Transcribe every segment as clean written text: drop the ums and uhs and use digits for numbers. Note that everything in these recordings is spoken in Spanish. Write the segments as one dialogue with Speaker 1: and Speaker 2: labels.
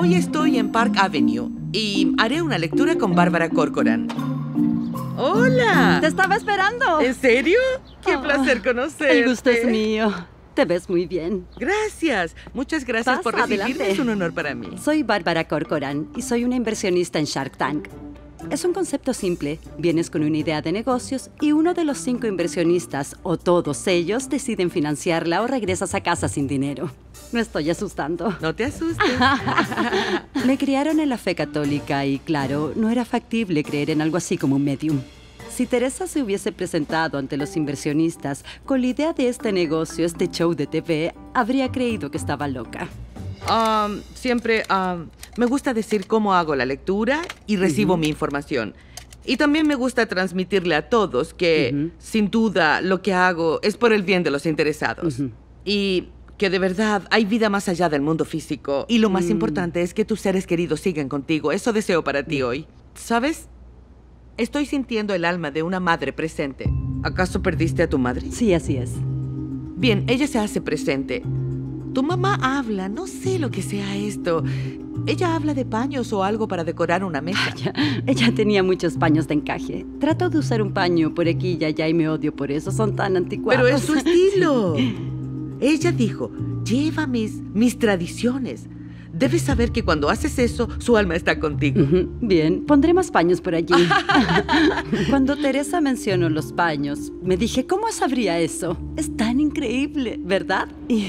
Speaker 1: Hoy estoy en Park Avenue y haré una lectura con Bárbara Corcoran. ¡Hola!
Speaker 2: ¡Te estaba esperando!
Speaker 1: ¿En serio? ¡Qué placer conocerte!
Speaker 2: El gusto es mío. Te ves muy bien.
Speaker 1: Gracias. Muchas gracias por recibirme.
Speaker 2: Adelante.
Speaker 1: Es un honor para mí.
Speaker 2: Soy Bárbara Corcoran y soy una inversionista en Shark Tank. Es un concepto simple. Vienes con una idea de negocios y uno de los 5 inversionistas, o todos ellos, deciden financiarla o regresas a casa sin dinero. Me estoy asustando.
Speaker 1: No te asustes.
Speaker 2: Me criaron en la fe católica y, claro, no era factible creer en algo así como un medium. Si Teresa se hubiese presentado ante los inversionistas con la idea de este negocio, este show de TV, habría creído que estaba loca.
Speaker 1: Siempre me gusta decir cómo hago la lectura y recibo mi información. Y también me gusta transmitirle a todos que, sin duda, lo que hago es por el bien de los interesados. Y que de verdad hay vida más allá del mundo físico. Y lo más importante es que tus seres queridos sigan contigo. Eso deseo para ti hoy. ¿Sabes? Estoy sintiendo el alma de una madre presente. ¿Acaso perdiste a tu madre?
Speaker 2: Sí, así es.
Speaker 1: Bien, ella se hace presente. Tu mamá habla, no sé lo que sea esto. Ella habla de paños o algo para decorar una mesa.
Speaker 2: Ella tenía muchos paños de encaje. Trato de usar un paño por aquí y allá y me odio por eso. Son tan anticuados.
Speaker 1: Pero es su estilo. Sí. Ella dijo, lleva mis tradiciones. Debes saber que cuando haces eso, su alma está contigo.
Speaker 2: Bien, pondré más paños por allí. Cuando Teresa mencionó los paños, me dije, ¿cómo sabría eso? Es tan increíble, ¿verdad?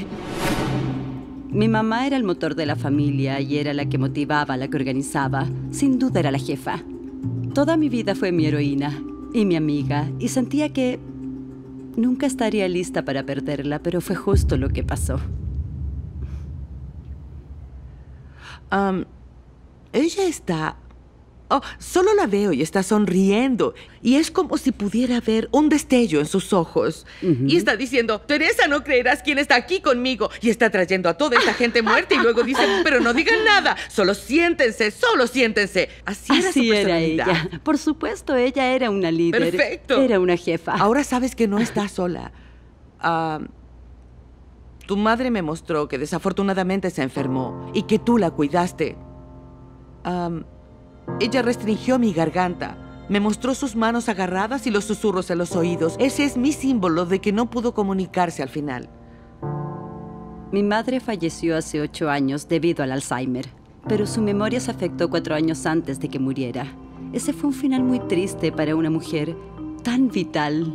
Speaker 2: Mi mamá era el motor de la familia y era la que motivaba, la que organizaba. Sin duda era la jefa. Toda mi vida fue mi heroína y mi amiga, y sentía que nunca estaría lista para perderla, pero fue justo lo que pasó.
Speaker 1: Ella está... Oh, solo la veo y está sonriendo. Y es como si pudiera ver un destello en sus ojos. Y está diciendo, Teresa, no creerás quién está aquí conmigo. Y está trayendo a toda esta gente muerta. Y luego dice, pero no digan nada. Solo siéntense, solo siéntense. Así era su personalidad.
Speaker 2: Era ella. Por supuesto, ella era una líder.
Speaker 1: Perfecto.
Speaker 2: Era una jefa.
Speaker 1: Ahora sabes que no estás sola. Tu madre me mostró que desafortunadamente se enfermó y que tú la cuidaste. Ella restringió mi garganta. Me mostró sus manos agarradas y los susurros en los oídos. Ese es mi símbolo de que no pudo comunicarse al final.
Speaker 2: Mi madre falleció hace 8 años debido al Alzheimer, pero su memoria se afectó 4 años antes de que muriera. Ese fue un final muy triste para una mujer tan vital,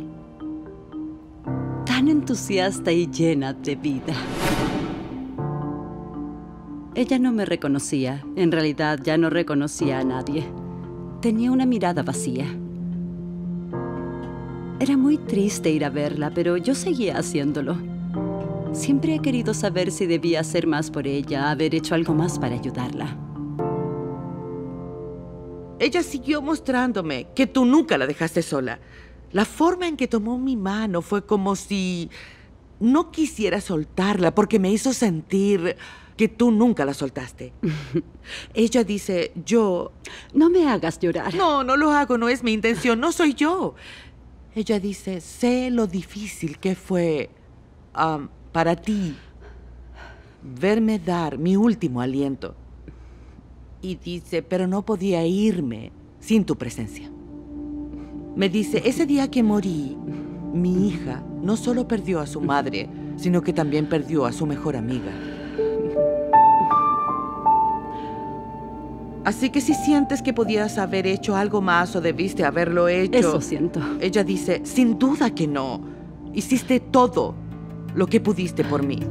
Speaker 2: tan entusiasta y llena de vida. Ella no me reconocía. En realidad, ya no reconocía a nadie. Tenía una mirada vacía. Era muy triste ir a verla, pero yo seguía haciéndolo. Siempre he querido saber si debía hacer más por ella, haber hecho algo más para ayudarla.
Speaker 1: Ella siguió mostrándome que tú nunca la dejaste sola. La forma en que tomó mi mano fue como si no quisiera soltarla, porque me hizo sentir que tú nunca la soltaste. Ella dice, yo...
Speaker 2: No me hagas llorar.
Speaker 1: No, no lo hago, no es mi intención, no soy yo. Ella dice, sé lo difícil que fue para ti verme dar mi último aliento. Y dice, pero no podía irme sin tu presencia. Me dice, ese día que morí, mi hija no solo perdió a su madre, sino que también perdió a su mejor amiga. Así que si sientes que podías haber hecho algo más o debiste haberlo hecho...
Speaker 2: Eso siento.
Speaker 1: Ella dice, sin duda que no. Hiciste todo lo que pudiste por mí.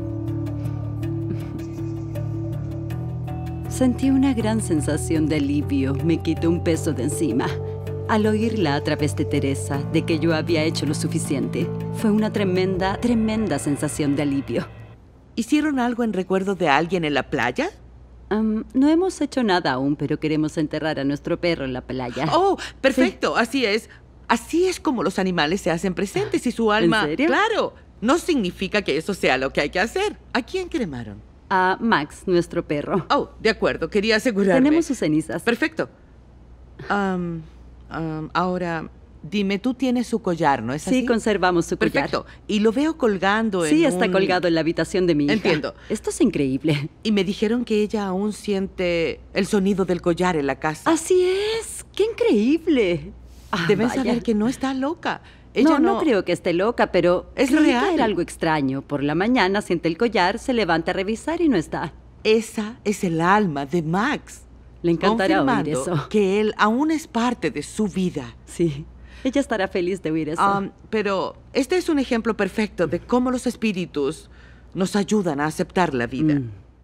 Speaker 2: Sentí una gran sensación de alivio. Me quitó un peso de encima. Al oírla a través de Teresa, de que yo había hecho lo suficiente, fue una tremenda, tremenda sensación de alivio.
Speaker 1: ¿Hicieron algo en recuerdo de alguien en la playa?
Speaker 2: No hemos hecho nada aún, pero queremos enterrar a nuestro perro en la playa.
Speaker 1: ¡Oh, perfecto! Sí. Así es. Así es como los animales se hacen presentes y su alma...
Speaker 2: ¿En serio?
Speaker 1: ¡Claro! No significa que eso sea lo que hay que hacer. ¿A quién cremaron?
Speaker 2: A Max, nuestro perro.
Speaker 1: Oh, de acuerdo. Quería asegurarme.
Speaker 2: Tenemos sus cenizas.
Speaker 1: Perfecto. Ahora, Dime, tú tienes su collar, ¿no es así?
Speaker 2: Sí, conservamos su collar.
Speaker 1: Perfecto. Y lo veo colgando
Speaker 2: Sí, está colgado en la habitación de mi hija.
Speaker 1: Entiendo.
Speaker 2: Esto es increíble.
Speaker 1: Y me dijeron que ella aún siente el sonido del collar en la casa.
Speaker 2: Así es. ¡Qué increíble!
Speaker 1: Deben
Speaker 2: vaya.
Speaker 1: saber que no está loca. Ella
Speaker 2: No creo que esté loca, pero
Speaker 1: es
Speaker 2: creí
Speaker 1: real.
Speaker 2: que era algo extraño. Por la mañana siente el collar, se levanta a revisar y no está.
Speaker 1: Esa es el alma de Max.
Speaker 2: Le encantará oír
Speaker 1: Confirmando
Speaker 2: eso.
Speaker 1: que él aún es parte de su vida.
Speaker 2: Sí, ella estará feliz de oír eso.
Speaker 1: Pero este es un ejemplo perfecto de cómo los espíritus nos ayudan a aceptar la vida.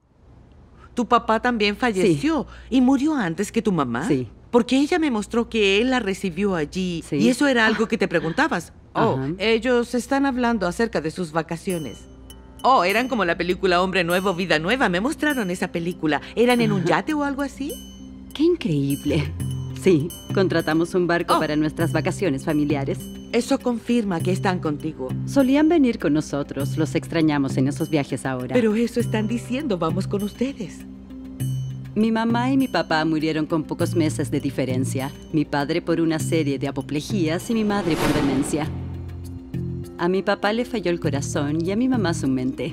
Speaker 1: Tu papá también falleció y murió antes que tu mamá.
Speaker 2: Sí.
Speaker 1: Porque ella me mostró que él la recibió allí.
Speaker 2: Sí.
Speaker 1: Y eso era algo que te preguntabas.
Speaker 2: Ajá.
Speaker 1: Ellos están hablando acerca de sus vacaciones. Eran como la película Hombre Nuevo, Vida Nueva. Me mostraron esa película. ¿Eran en un yate o algo así?
Speaker 2: ¡Qué increíble! Sí, contratamos un barco para nuestras vacaciones familiares.
Speaker 1: Eso confirma que están contigo.
Speaker 2: Solían venir con nosotros. Los extrañamos en esos viajes ahora.
Speaker 1: Pero eso están diciendo, vamos con ustedes.
Speaker 2: Mi mamá y mi papá murieron con pocos meses de diferencia. Mi padre por una serie de apoplejías y mi madre por demencia. A mi papá le falló el corazón y a mi mamá su mente.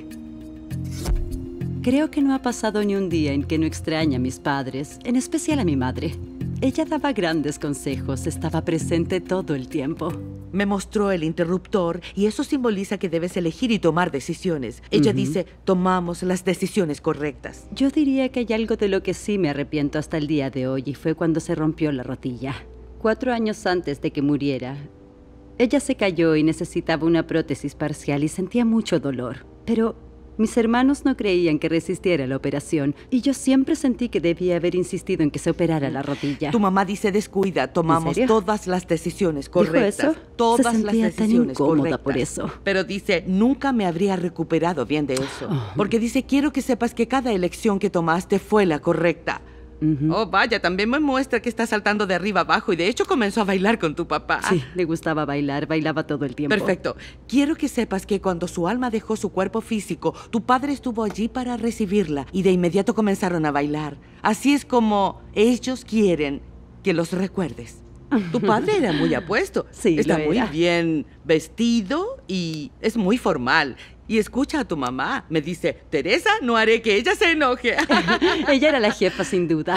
Speaker 2: Creo que no ha pasado ni un día en que no extrañe a mis padres, en especial a mi madre. Ella daba grandes consejos, estaba presente todo el tiempo.
Speaker 1: Me mostró el interruptor y eso simboliza que debes elegir y tomar decisiones. Ella dice, tomamos las decisiones correctas.
Speaker 2: Yo diría que hay algo de lo que sí me arrepiento hasta el día de hoy y fue cuando se rompió la rodilla. 4 años antes de que muriera, ella se cayó y necesitaba una prótesis parcial y sentía mucho dolor. Pero mis hermanos no creían que resistiera la operación y yo siempre sentí que debía haber insistido en que se operara la rodilla.
Speaker 1: Tu mamá dice, descuida, tomamos todas las decisiones correctas.
Speaker 2: ¿Dijo eso?
Speaker 1: Todas
Speaker 2: se sentía
Speaker 1: las
Speaker 2: tan
Speaker 1: decisiones
Speaker 2: incómoda
Speaker 1: correctas.
Speaker 2: por eso.
Speaker 1: Pero dice, nunca me habría recuperado bien de eso. Porque dice, quiero que sepas que cada elección que tomaste fue la correcta. Vaya, también me muestra que está saltando de arriba abajo y de hecho comenzó a bailar con tu papá.
Speaker 2: Sí, le gustaba bailar, bailaba todo el tiempo.
Speaker 1: Perfecto. Quiero que sepas que cuando su alma dejó su cuerpo físico, tu padre estuvo allí para recibirla y de inmediato comenzaron a bailar. Así es como ellos quieren que los recuerdes. Tu padre era muy apuesto.
Speaker 2: Sí,
Speaker 1: está
Speaker 2: lo
Speaker 1: muy
Speaker 2: era.
Speaker 1: bien vestido y es muy formal. Y escucha a tu mamá. Me dice, Teresa, no haré que ella se enoje.
Speaker 2: Ella era la jefa, sin duda.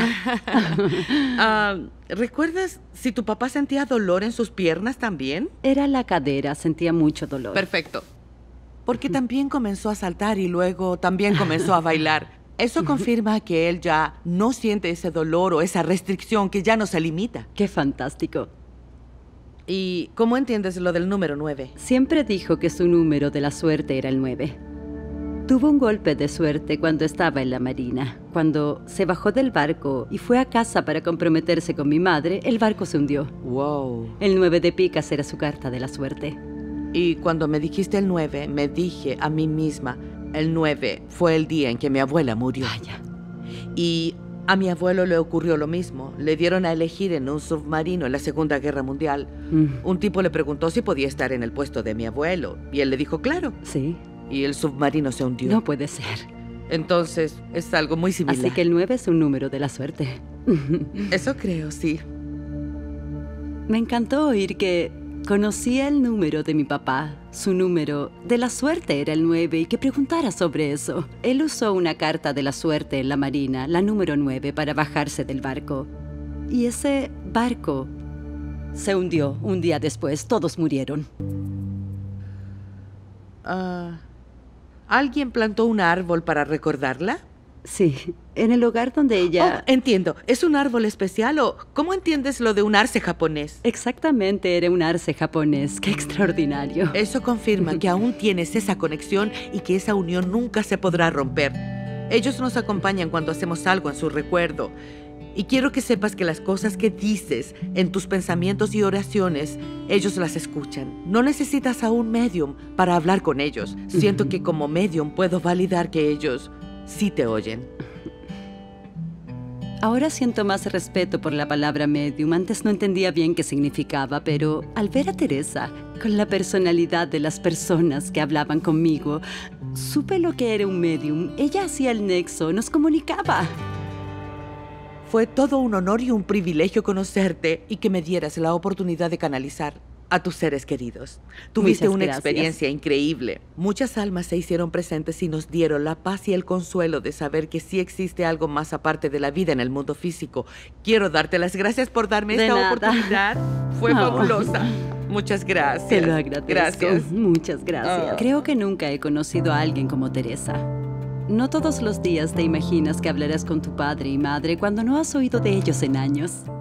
Speaker 1: ¿Recuerdas si tu papá sentía dolor en sus piernas también?
Speaker 2: Era la cadera, sentía mucho dolor.
Speaker 1: Perfecto. Porque también comenzó a saltar y luego también comenzó a bailar. Eso confirma que él ya no siente ese dolor o esa restricción que ya no se limita.
Speaker 2: ¡Qué fantástico!
Speaker 1: ¿Y cómo entiendes lo del número 9?
Speaker 2: Siempre dijo que su número de la suerte era el 9. Tuvo un golpe de suerte cuando estaba en la marina. Cuando se bajó del barco y fue a casa para comprometerse con mi madre, el barco se hundió.
Speaker 1: Wow.
Speaker 2: El 9 de picas era su carta de la suerte.
Speaker 1: Y cuando me dijiste el 9, me dije a mí misma, el 9 fue el día en que mi abuela murió.
Speaker 2: Vaya.
Speaker 1: Y a mi abuelo le ocurrió lo mismo. Le dieron a elegir en un submarino en la Segunda Guerra Mundial. Un tipo le preguntó si podía estar en el puesto de mi abuelo. Y él le dijo, claro.
Speaker 2: Sí.
Speaker 1: Y el submarino se hundió.
Speaker 2: No puede ser.
Speaker 1: Entonces, es algo muy similar.
Speaker 2: Así que el 9 es un número de la suerte.
Speaker 1: Eso creo, sí.
Speaker 2: Me encantó oír que conocía el número de mi papá. Su número de la suerte era el 9 y que preguntara sobre eso. Él usó una carta de la suerte en la marina, la número 9, para bajarse del barco. Y ese barco se hundió un día después. Todos murieron.
Speaker 1: ¿Alguien plantó un árbol para recordarla?
Speaker 2: Sí, en el lugar donde ella...
Speaker 1: Entiendo. ¿Es un árbol especial o cómo entiendes lo de un arce japonés?
Speaker 2: Exactamente, era un arce japonés. ¡Qué extraordinario!
Speaker 1: Eso confirma que aún tienes esa conexión y que esa unión nunca se podrá romper. Ellos nos acompañan cuando hacemos algo en su recuerdo. Y quiero que sepas que las cosas que dices en tus pensamientos y oraciones, ellos las escuchan. No necesitas a un medium para hablar con ellos. Siento que como medium puedo validar que ellos sí te oyen.
Speaker 2: Ahora siento más respeto por la palabra medium. Antes no entendía bien qué significaba, pero al ver a Teresa, con la personalidad de las personas que hablaban conmigo, supe lo que era un medium. Ella hacía el nexo, nos comunicaba.
Speaker 1: Fue todo un honor y un privilegio conocerte y que me dieras la oportunidad de canalizar. a tus seres queridos. Tuviste
Speaker 2: Muchas
Speaker 1: una
Speaker 2: gracias.
Speaker 1: experiencia increíble. Muchas almas se hicieron presentes y nos dieron la paz y el consuelo de saber que sí existe algo más aparte de la vida en el mundo físico. Quiero darte las gracias por darme
Speaker 2: De
Speaker 1: esta
Speaker 2: nada.
Speaker 1: oportunidad. Fue
Speaker 2: No.
Speaker 1: fabulosa. Muchas gracias.
Speaker 2: Te lo agradezco.
Speaker 1: Gracias.
Speaker 2: Muchas gracias.
Speaker 1: Ah.
Speaker 2: Creo que nunca he conocido a alguien como Teresa. No todos los días te imaginas que hablarás con tu padre y madre cuando no has oído de ellos en años.